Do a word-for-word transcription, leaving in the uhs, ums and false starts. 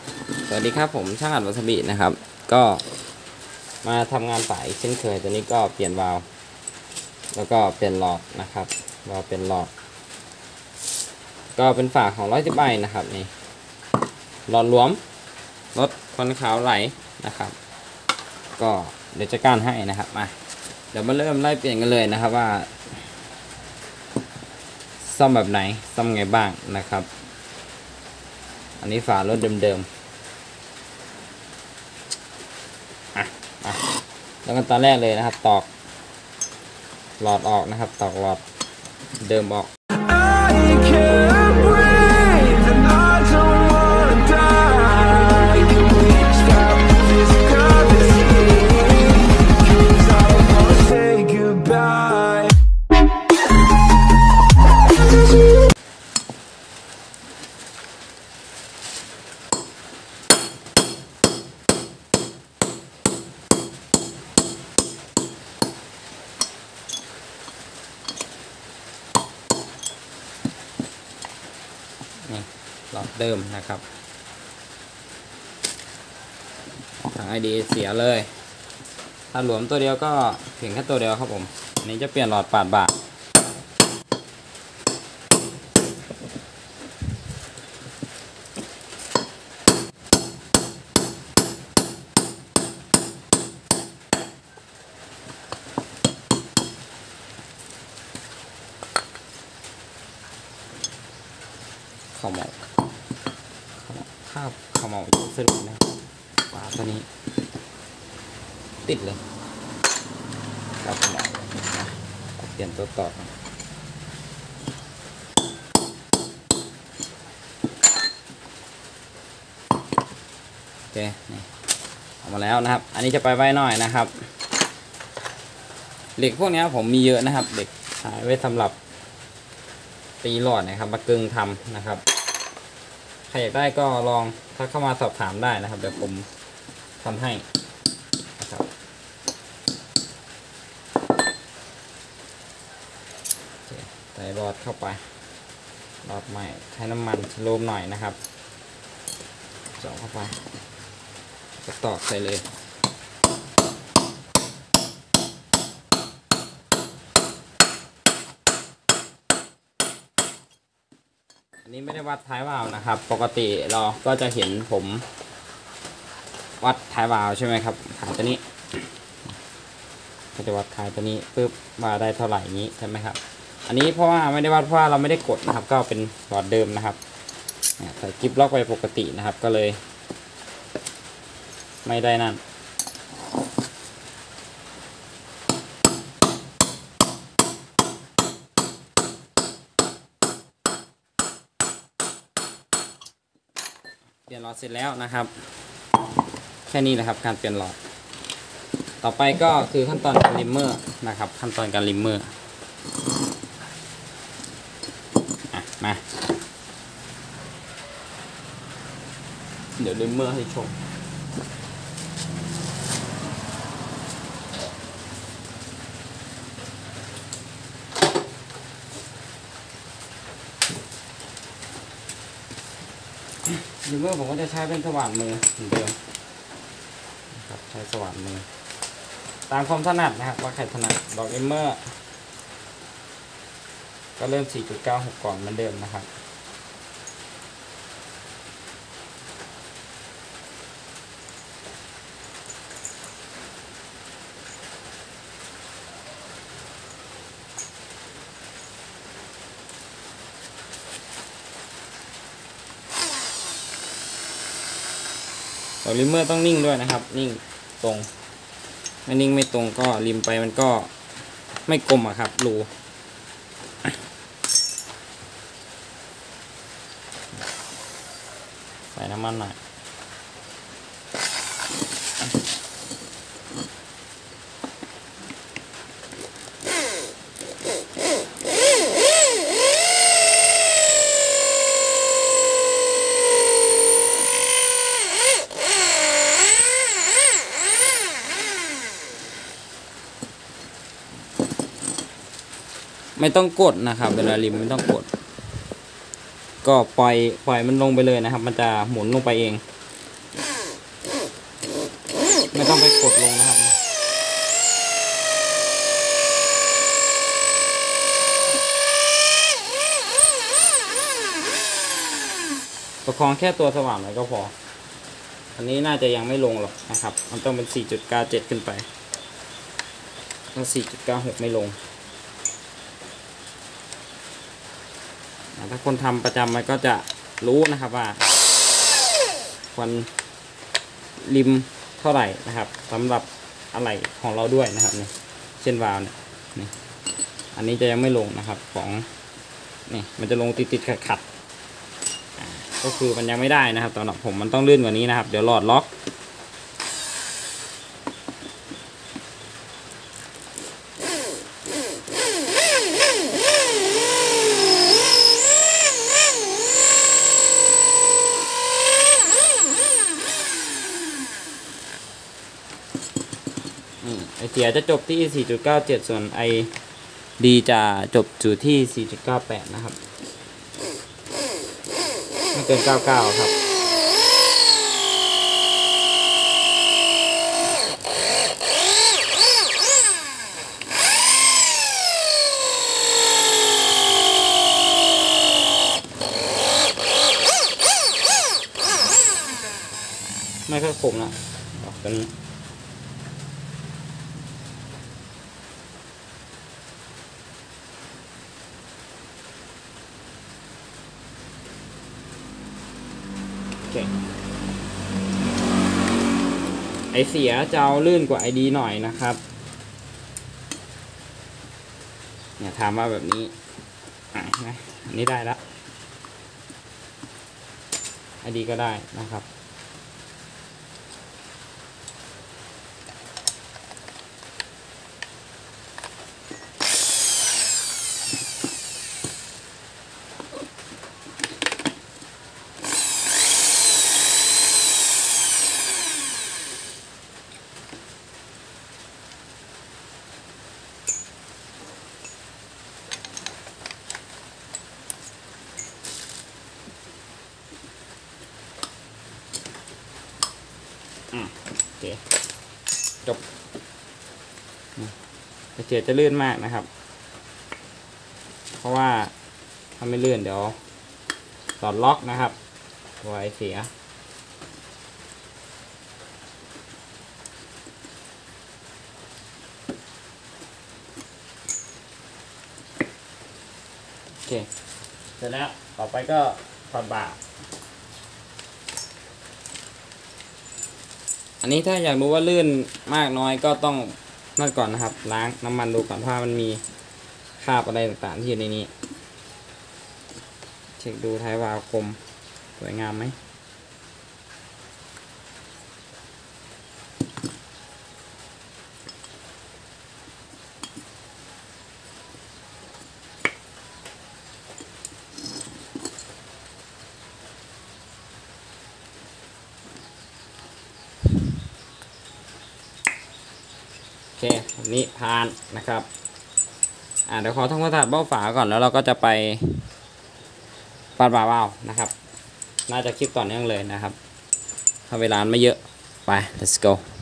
สวัสดีครับผมช่างอัดวาซาบินะครับก็มาทำงานฝาอีกเช่นเคยตัวนี้ก็เปลี่ยนวาล์วแล้วก็เปลี่ยนหลอดนะครับวาล์วเป็นหลอดก็เป็นฝาของร้อยสิบไอนะครับนี่หลอดหลวมลดควันขาวไหลนะครับก็เดี๋ยวจะการให้นะครับมาเดี๋ยวมาเริ่มไล่เปลี่ยนกันเลยนะครับว่าซ่อมแบบไหนซ่อมไงบ้างนะครับอันนี้ฝารถเดิมๆแล้วกันตอนแรกเลยนะครับตอกหลอดออกนะครับตอกหลอดเดิมออกนี่หลอดเดิมนะครับทาง ไอ ดี เสียเลยถ้าหลวมตัวเดียวก็เพียงแค่ตัวเดียวครับผมอันนี้จะเปลี่ยนหลอดปาดบ่าข้าวหมกข้าวข้าวหมกสรุปนะฝาตัวนี้ติดเลยครับผมเปลี่ยนตัวต่อโอเคนี่ออกมาแล้วนะครับอันนี้จะไปไว้หน่อยนะครับเหล็กพวกนี้ผมมีเยอะนะครับเหล็กหายไว้สำหรับตีหลอดนะครับมากึ่งทำนะครับใครอยากได้ก็ลองทักเข้ามาสอบถามได้นะครับเดี๋ยวผมทำให้นะครับใส่หลอดเข้าไปหลอดใหม่ใช้น้ำมันโลมหน่อยนะครับเจาะเข้าไปก็ตอกใส่เลยอันนี้ไม่ได้วัดท้ายวาล์วนะครับปกติเราก็จะเห็นผมวัดท้ายวาล์วใช่ไหมครับท้ายตัวนี้ก็จะวัดท้ายตัวนี้ปึ๊บมาได้เท่าไหร่นี้ใช่ไหมครับอันนี้เพราะว่าไม่ได้วัดเพราะว่าเราไม่ได้กดนะครับก็เป็นหลอดเดิมนะครับใส่กิ๊บล็อกไปปกตินะครับก็เลยไม่ได้นั่นเปลี่ยนหลอดเสร็จแล้วนะครับแค่นี้แหละครับการเปลี่ยนหลอดต่อไปก็คือขั้นตอนการริมเมอร์นะครับขั้นตอนการริมเมอร์มาเดี๋ยวริมเมอร์ให้ชมริมเมอร์ผมก็จะใช้เป็นสว่านมือเหมือนเดิมนะครับใช้สว่านมือตามความถนัดนะครับว่าใครถนัดดอกริมเมอร์ก็เริ่ม สี่จุดเก้าหก ก่อนเหมือนเดิมนะครับดอกริมเมอร์ต้องนิ่งด้วยนะครับนิ่งตรงไม่นิ่งไม่ตรงก็ริมไปมันก็ไม่กลมอะครับรูใส่น้ำมันหน่อยไม่ต้องกดนะครับเวลาริมไม่ต้องกดก็ปล่อยปล่อยมันลงไปเลยนะครับมันจะหมุนลงไปเองไม่ต้องไปกดลงนะครับประคองแค่ตัวสว่างหน่อยก็พออันนี้น่าจะยังไม่ลงหรอกนะครับมันต้องเป็น สี่จุดเก้าเจ็ด ขึ้นไปถ้า สี่จุดเก้าหก ไม่ลงถ้าคนทำประจำมันก็จะรู้นะครับว่าควรริมเท่าไหร่นะครับสำหรับอะไรของเราด้วยนะครับนี่เช่นวาล์วเนี่ยนี่อันนี้จะยังไม่ลงนะครับของนี่มันจะลงติดติดขัดขัดก็คือมันยังไม่ได้นะครับสำหรับผมมันต้องลื่นกว่านี้นะครับเดี๋ยวหลอดล็อกไอเสียจะจบที่ สี่จุดเก้าเจ็ด ส่วนไอดีจะจบอยู่ที่ สี่จุดเก้าแปด นะครับไม่เกินเก้าสิบเก้าครับไม่ค่อยคมนะออกตัวนี้ไอเสียจะเอาลื่นกว่าไอดีหน่อยนะครับเนี่ยถามว่าแบบนี้อ่ะนะอันนี้ได้แล้วไอดีก็ได้นะครับโอเคจบไอเสียจะลื่นมากนะครับเพราะว่าถ้าไม่ลื่นเดี๋ยวหลอดล็อกนะครับตัวไอเสียโอเคเสร็จแล้วต่อไปก็ถอดบ่าอันนี้ถ้าอยากรู้ว่าลื่นมากน้อยก็ต้องนั่นก่อนนะครับล้างน้ำมันดูก่อนว่ามันมีคราบอะไรต่างๆที่อยู่ในนี้เช็คดูท้ายวาล์วคมสวยงามไหมโอเคอันนี้ผ่านนะครับอ่าเดี๋ยวขอทำความสะอาดเบ้าฝาก่อนแล้วเราก็จะไปปัดบ่าวาล์วนะครับน่าจะคลิปต่อเนื่องเลยนะครับถ้าเวลาไม่เยอะไป let's go